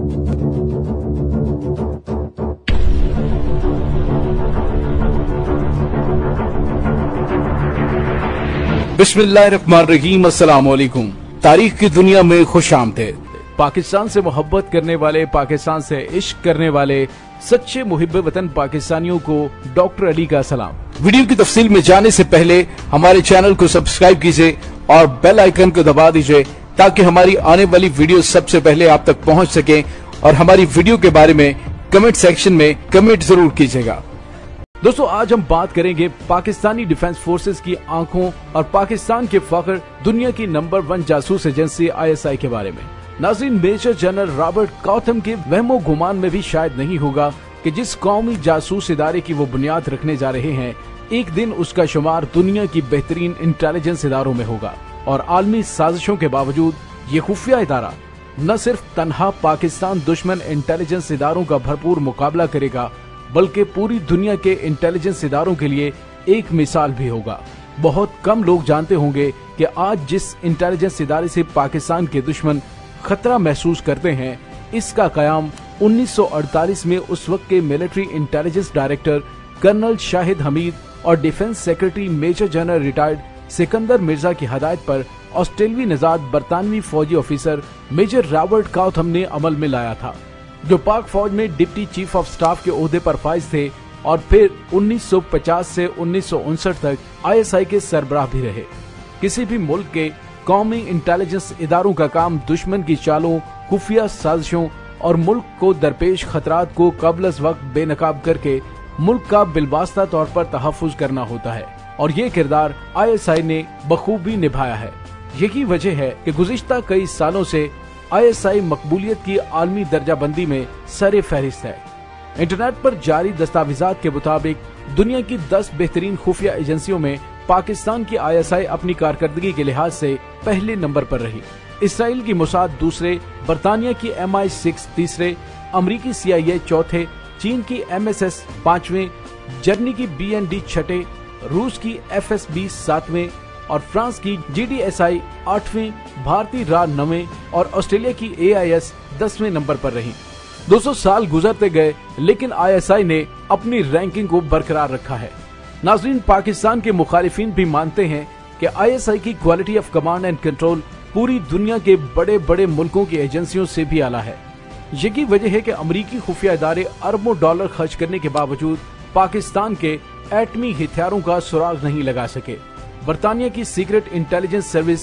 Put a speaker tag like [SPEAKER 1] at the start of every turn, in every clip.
[SPEAKER 1] बिस्मिल्लाहिर्रहमानिर्रहीम, अस्सलाम वालेकुम। तारीख की दुनिया में खुश आमदीद।
[SPEAKER 2] पाकिस्तान से मोहब्बत करने वाले, पाकिस्तान से इश्क करने वाले सच्चे मुहिब्बे वतन पाकिस्तानियों को डॉक्टर अली का सलाम।
[SPEAKER 1] वीडियो की तफसील में जाने से पहले हमारे चैनल को सब्सक्राइब कीजिए और बेल आइकन को दबा दीजिए ताकि हमारी आने वाली वीडियो सबसे पहले आप तक पहुंच सके। और हमारी वीडियो के बारे में कमेंट सेक्शन में कमेंट जरूर कीजिएगा।
[SPEAKER 2] दोस्तों, आज हम बात करेंगे पाकिस्तानी डिफेंस फोर्सेस की आंखों और पाकिस्तान के फख्र दुनिया की नंबर 1 जासूस एजेंसी ISI के बारे में। नाज़रीन, मेजर जनरल रॉबर्ट कॉथम के वहमो गुमान में भी शायद नहीं होगा कि जिस कौमी जासूस इदारे की वो बुनियाद रखने जा रहे हैं, एक दिन उसका शुमार दुनिया की बेहतरीन इंटेलिजेंस इदारों में होगा। और आलमी साजिशों के बावजूद ये खुफिया इदारा न सिर्फ तन्हा पाकिस्तान दुश्मन इंटेलिजेंस इदारों का भरपूर मुकाबला करेगा, बल्कि पूरी दुनिया के इंटेलिजेंस इदारों के लिए एक मिसाल भी होगा। बहुत कम लोग जानते होंगे कि आज जिस इंटेलिजेंस इदारे से पाकिस्तान के दुश्मन खतरा महसूस करते हैं, इसका कयाम 1948 में उस वक्त के military intelligence director colonel Shahid Hamid और defence secretary major general retired Sikandar Mirza की हदायत पर ऑस्ट्रेलवी नजाद बरतानवी फौजी ऑफिसर मेजर रॉबर्ट कॉथम ने अमल में लाया था, जो पाक फौज में डिप्टी चीफ ऑफ स्टाफ के ओहदे पर फाइज थे और फिर 1950 से 1959 तक ISI के सरबराह भी रहे। किसी भी मुल्क के कौमी इंटेलिजेंस इदारों का काम दुश्मन की चालों, खुफिया साजिशों और मुल्क को दरपेश खतरात को कबल वक्त बेनकाब करके मुल्क का बिलवास्ता तौर पर तहफ़्फ़ुज़ करना होता है। और ये किरदार ISI ने बखूबी निभाया है। यही वजह है कि गुज़िश्ता कई सालों से ISI मकबूलियत की आलमी दर्जाबंदी में सरे फहरिस्त है। इंटरनेट पर जारी दस्तावेजात के मुताबिक दुनिया की 10 बेहतरीन खुफिया एजेंसियों में पाकिस्तान की ISI अपनी कारकर्दगी के लिहाज से पहले नंबर पर रही। इसराइल की मोसाद दूसरे, बरतानिया की MI6 तीसरे, अमरीकी CIA चौथे, चीन की MSS पांचवें, जर्मनी की BND छठे, रूस की FSB सातवें और फ्रांस की GDSI 8वें, भारतीय RA 9वें और ऑस्ट्रेलिया की AIS 10वें नंबर पर रही। 200 साल गुजरते गए लेकिन ISI ने अपनी रैंकिंग को बरकरार रखा है। नाज़रीन, पाकिस्तान के मुखालिफिन भी मानते हैं कि ISI की quality of command and control पूरी दुनिया के बड़े बड़े मुल्कों की एजेंसियों से भी आला है। यही वजह है कि अमरीकी खुफिया इदारे अरबों डॉलर खर्च करने के बावजूद पाकिस्तान के एटमी हथियारों का सुराग नहीं लगा सके। बरतानिया की सीक्रेट इंटेलिजेंस सर्विस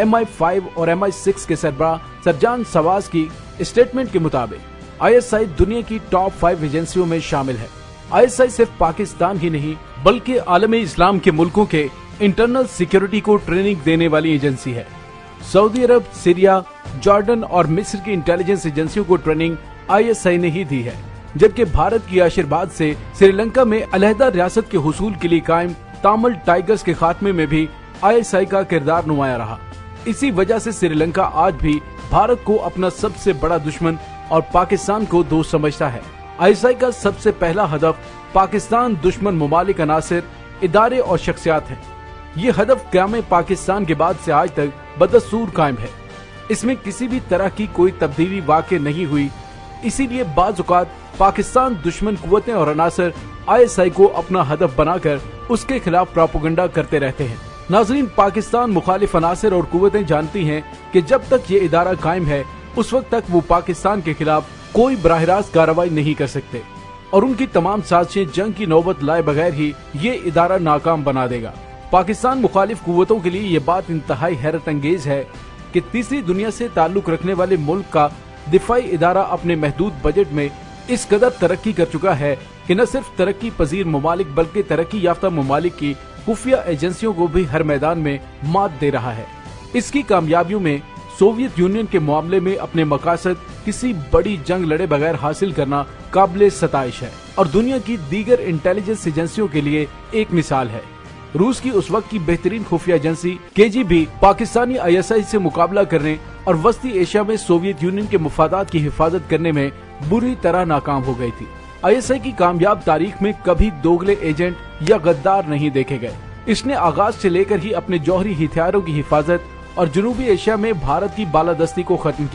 [SPEAKER 2] MI5 और MI6 के सरबराह सरजान सवाज की स्टेटमेंट के मुताबिक ISI दुनिया की टॉप 5 एजेंसियों में शामिल है। ISI सिर्फ पाकिस्तान ही नहीं बल्कि आलमी इस्लाम के मुल्कों के इंटरनल सिक्योरिटी को ट्रेनिंग देने वाली एजेंसी है। सऊदी अरब, सीरिया, जॉर्डन और मिस्र की इंटेलिजेंस एजेंसियों को ट्रेनिंग ISI ने ही दी है, जबकि भारत की आशीर्वाद से श्रीलंका में अलहदा रियासत के हुसूल के लिए कायम तामिल टाइगर्स के खात्मे में भी ISI का किरदार नुमाया रहा। इसी वजह से श्रीलंका आज भी भारत को अपना सबसे बड़ा दुश्मन और पाकिस्तान को दोस्त समझता है। ISI का सबसे पहला हदफ पाकिस्तान दुश्मन मुमालिक अनासिर, इदारे और शख्सियात है। ये हदफ क़याम पाकिस्तान के बाद से आज तक बदस्तूर कायम है। इसमें किसी भी तरह की कोई तब्दीली वाक़ई नहीं हुई। इसीलिए बाज़ औक़ात पाकिस्तान दुश्मन कुव्वतें और अनासर ISI को अपना हदफ बनाकर उसके खिलाफ प्रोपेगेंडा करते रहते हैं। नाज़रीन, पाकिस्तान मुखालिफ अनासर और कुव्वतें जानती हैं कि जब तक ये इदारा कायम है उस वक्त तक वो पाकिस्तान के खिलाफ कोई बराह रास्त कार्रवाई नहीं कर सकते और उनकी तमाम साजिशें जंग की नौबत लाए बगैर ही ये इदारा नाकाम बना देगा। पाकिस्तान मुखालिफ कुव्वतों के लिए ये बात इंतहाई हैरत अंगेज है कि तीसरी दुनिया से ताल्लुक रखने वाले मुल्क का दिफाई इदारा अपने महदूद बजट में इस कदर तरक्की कर चुका है कि न सिर्फ तरक्की पजीर ममालिक बल्कि तरक्की याफ्ता ममालिक की खुफिया एजेंसियों को भी हर मैदान में मात दे रहा है। इसकी कामयाबियों में सोवियत यूनियन के मामले में अपने मकासद किसी बड़ी जंग लड़े बगैर हासिल करना काबिल सताइश है और दुनिया की दीगर इंटेलिजेंस एजेंसियों के लिए एक मिसाल है। रूस की उस वक्त की बेहतरीन खुफिया एजेंसी KGB पाकिस्तानी ISI से मुकाबला करने और वस्ती एशिया में सोवियत यूनियन के मुफादात की हिफाजत करने में बुरी तरह नाकाम हो गई थी। ISI की कामयाब तारीख में कभी दोगले एजेंट या गद्दार नहीं देखे गए। इसने आगाज से लेकर ही अपने जौहरी हथियारों की हिफाजत और जनूबी एशिया में भारत की बालादस्ती को खत्म किया।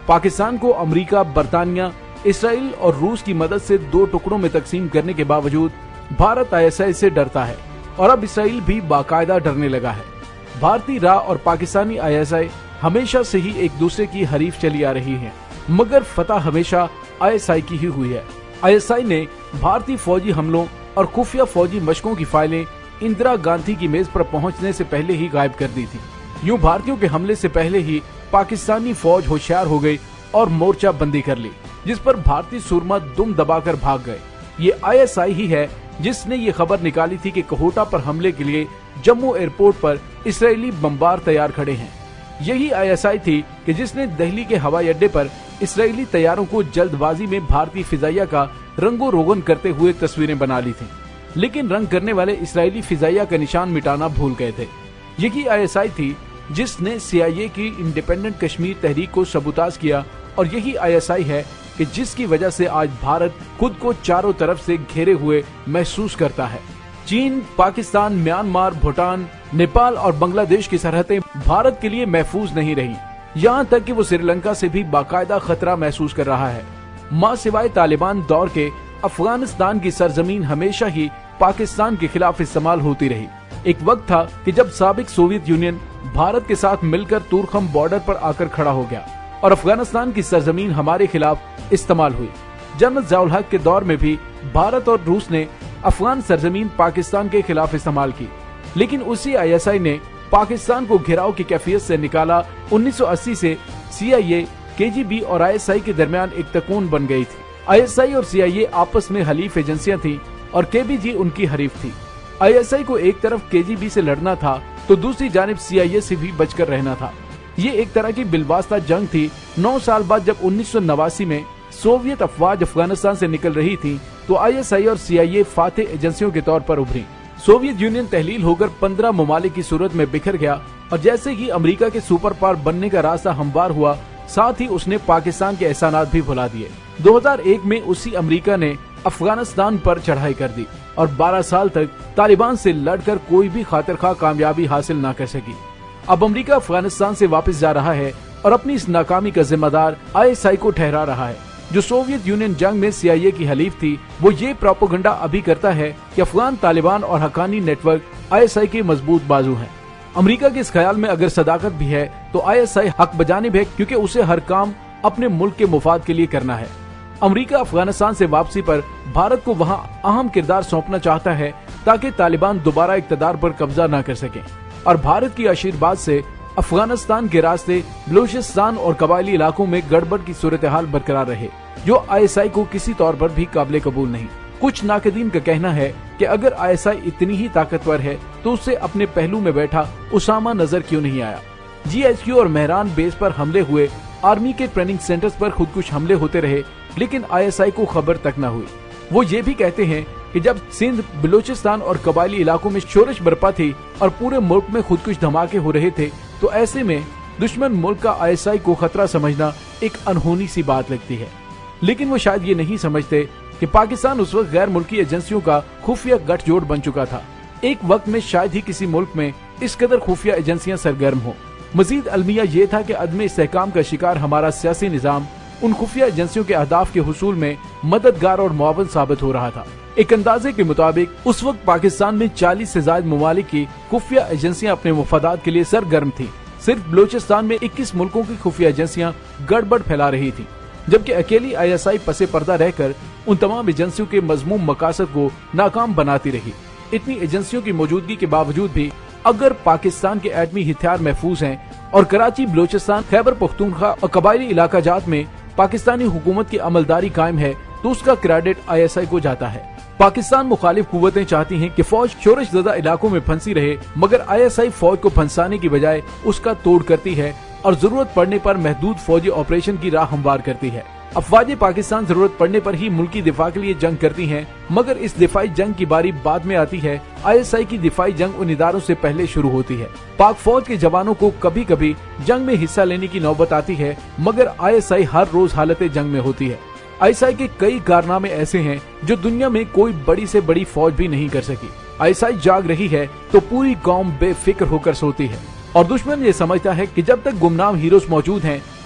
[SPEAKER 2] पाकिस्तान को अमेरिका, बरतानिया, इसराइल और रूस की मदद से 2 टुकड़ों में तकसीम करने के बावजूद भारत आईएसआई से डरता है और अब इसराइल भी बाकायदा डरने लगा है। भारतीय राह और पाकिस्तानी आईएसआई हमेशा से ही एक दूसरे की हरीफ चली आ रही है, मगर फतह हमेशा आईएसआई की ही हुई है। आईएसआई ने भारतीय फौजी हमलों और खुफिया फौजी मशकों की फाइलें इंदिरा गांधी की मेज पर पहुंचने से पहले ही गायब कर दी थी। यूं भारतीयों के हमले से पहले ही पाकिस्तानी फौज होशियार हो गई और मोर्चा बंदी कर ली, जिस पर भारतीय सूरमा दुम दबाकर भाग गए। ये आईएसआई ही है जिसने ये खबर निकाली थी कि कहोटा पर हमले के लिए जम्मू एयरपोर्ट पर इसराइली बमबार तैयार खड़े हैं। यही आईएसआई थी कि जिसने दिल्ली के हवाई अड्डे पर इसराइली तैयारों को जल्दबाजी में भारतीय फिजाइया का रंगो रोगन करते हुए तस्वीरें बना ली थी, लेकिन रंग करने वाले इसराइली फिजाइया का निशान मिटाना भूल गए थे। यही आईएसआई थी जिसने सीआईए की इंडिपेंडेंट कश्मीर तहरीक को सबूताज किया और यही आईएसआई है कि जिसकी वजह से आज भारत खुद को चारों तरफ से घेरे हुए महसूस करता है। चीन, पाकिस्तान, म्यांमार, भूटान, नेपाल और बांग्लादेश की सरहदें भारत के लिए महफूज नहीं रही, यहाँ तक कि वो श्रीलंका से भी बाकायदा खतरा महसूस कर रहा है। मां सिवाय तालिबान दौर के अफगानिस्तान की सरजमीन हमेशा ही पाकिस्तान के खिलाफ इस्तेमाल होती रही। एक वक्त था कि जब साबिक सोवियत यूनियन भारत के साथ मिलकर तुर्खम बॉर्डर पर आकर खड़ा हो गया और अफगानिस्तान की सरजमीन हमारे खिलाफ इस्तेमाल हुई। जनरल ज़ियाउल हक के दौर में भी भारत और रूस ने अफगान सरजमीन पाकिस्तान के खिलाफ इस्तेमाल की, लेकिन उसी आईएसआई ने पाकिस्तान को घेराव की कैफियत से निकाला। 1980 से सीआईए, केजीबी और आईएसआई के दरमियान एक तकून बन गई थी। आईएसआई और सीआईए आपस में हलीफ एजेंसियां थी और केबीजी उनकी हरीफ थी। आईएसआई को एक तरफ केजीबी से लड़ना था तो दूसरी जानिब सीआईए से भी बचकर रहना था। ये एक तरह की बिलवास्ता जंग थी। 9 साल बाद जब 1989 में सोवियत अफवाज अफगानिस्तान से निकल रही थी तो आईएसआई और सीआईए फातेह एजेंसियों के तौर पर उभरी। सोवियत यूनियन तहलील होकर 15 ममालिक की सूरत में बिखर गया और जैसे ही अमेरिका के सुपर पावर बनने का रास्ता हमवार हुआ, साथ ही उसने पाकिस्तान के एहसानात भी भुला दिए। 2001 में उसी अमेरिका ने अफगानिस्तान पर चढ़ाई कर दी और 12 साल तक तालिबान से लड़कर कोई भी खातिरखा कामयाबी हासिल न कर सकी। अब अमेरिका अफगानिस्तान से वापस जा रहा है और अपनी इस नाकामी का जिम्मेदार आईएसआई को ठहरा रहा है। जो सोवियत यूनियन जंग में सीआईए की हलीफ थी, वो ये प्रोपेगेंडा अभी करता है कि अफगान तालिबान और हक्कानी नेटवर्क आईएसआई के मजबूत बाजू हैं। अमेरिका के इस ख्याल में अगर सदाकत भी है तो आईएसआई हक बजानिब है, क्योंकि उसे हर काम अपने मुल्क के मुफाद के लिए करना है। अमेरिका अफगानिस्तान से वापसी पर भारत को वहां अहम किरदार सौंपना चाहता है ताकि तालिबान दोबारा इक्तदार पर कब्जा न कर सके और भारत की आशीर्वाद से अफगानिस्तान के रास्ते बलूचिस्तान और कबायली इलाकों में गड़बड़ की सूरत हाल बरकरार रहे, जो आईएसआई को किसी तौर पर भी काबिल कबूल नहीं। कुछ नाकदीन का कहना है कि अगर आईएसआई इतनी ही ताकतवर है तो उससे अपने पहलू में बैठा उसामा नजर क्यों नहीं आया। जीएचक्यू और मेहरान बेस पर हमले हुए, आर्मी के ट्रेनिंग सेंटर्स पर खुदकुश हमले होते रहे, लेकिन आईएसआई को खबर तक न हुई। वो ये भी कहते हैं कि जब सिंध, बलूचिस्तान और कबायली इलाकों में शोरश बरपा थी और पूरे मुल्क में खुदकुश धमाके हो रहे थे, तो ऐसे में दुश्मन मुल्क का आईएसआई को खतरा समझना एक अनहोनी सी बात लगती है। लेकिन वो शायद ये नहीं समझते कि पाकिस्तान उस वक्त गैर मुल्की एजेंसियों का खुफिया गठजोड़ बन चुका था। एक वक्त में शायद ही किसी मुल्क में इस कदर खुफिया एजेंसियां सरगर्म हो। मजीद अलमिया ये था कि अदम इस्तेहकाम का शिकार हमारा सियासी निजाम उन खुफिया एजेंसियों के अहदाफ के हुसूल में मददगार और मुआवन साबित हो रहा था। एक अंदाजे के मुताबिक उस वक्त पाकिस्तान में 40 से ज्यादा ममालिक की खुफिया एजेंसियां अपने मुफादात के लिए सरगर्म थी। सिर्फ बलूचिस्तान में 21 मुल्कों की खुफिया एजेंसियां गड़बड़ फैला रही थी, जबकि अकेली आईएसआई पसे पर्दा रहकर उन तमाम एजेंसियों के मजमूम मकासद को नाकाम बनाती रही। इतनी एजेंसियों की मौजूदगी के बावजूद भी अगर पाकिस्तान के एटमी हथियार महफूज हैं और कराची, बलूचिस्तान, खैबर पख्तूनख्वा और कबायली इलाका जात में पाकिस्तानी हुकूमत की अमलदारी कायम है, तो उसका क्रेडिट आईएसआई को जाता है। पाकिस्तान मुखालिफ कुव्वतें चाहती हैं कि फौज शोरश ज़दा इलाकों में फंसी रहे, मगर आईएसआई फौज को फंसाने की बजाय उसका तोड़ करती है और जरूरत पड़ने पर महदूद फौजी ऑपरेशन की राह हमवार करती है। अफवाज पाकिस्तान जरूरत पड़ने पर ही मुल्की दिफा के लिए जंग करती हैं, मगर इस दिफाई जंग की बारी बाद में आती है। आईएसआई की दिफाई जंग उन इदारों से पहले शुरू होती है। पाक फौज के जवानों को कभी कभी जंग में हिस्सा लेने की नौबत आती है, मगर आईएसआई हर रोज हालत जंग में होती है। आईएसआई के कई कारनामे ऐसे हैं जो दुनिया में कोई बड़ी से बड़ी फौज भी नहीं कर सकी। आईएसआई जाग रही है तो पूरी कौम बेफिक्र होकर सोती है और दुश्मन ये समझता है कि जब तक गुमनाम हीरोज मौजूद हैं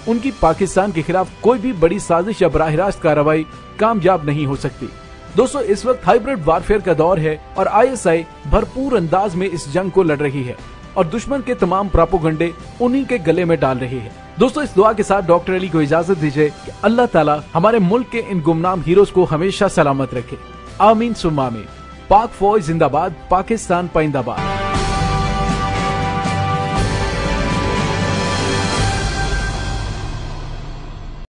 [SPEAKER 2] उनकी पाकिस्तान के खिलाफ कोई भी बड़ी साजिश या बराह रास्त कार्रवाई कामयाब नहीं हो सकती। दोस्तों, इस वक्त हाइब्रिड वारफेयर का दौर है और ISI भरपूर अंदाज में इस जंग को लड़ रही है और दुश्मन के तमाम प्रोपेगेंडे उन्हीं के गले में डाल रही है। दोस्तों, इस दुआ के साथ डॉक्टर अली को इजाजत दीजिए कि अल्लाह ताला हमारे मुल्क के इन गुमनाम हीरोज को हमेशा सलामत रखे। आमीन सुम्मा आमीन। पाक फौज जिंदाबाद, पाकिस्तान पाइंदाबाद।